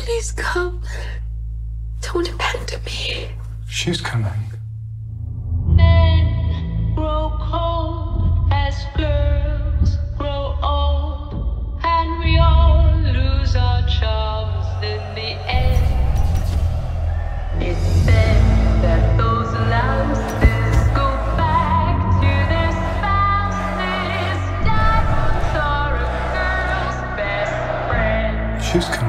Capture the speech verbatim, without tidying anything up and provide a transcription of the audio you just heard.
Please come. Don't abandon me. She's coming. Men grow cold as girls grow old, and we all lose our charms in the end. It's said that those lamps go back to their spouses. Diamonds are a girl's best friend. She's coming.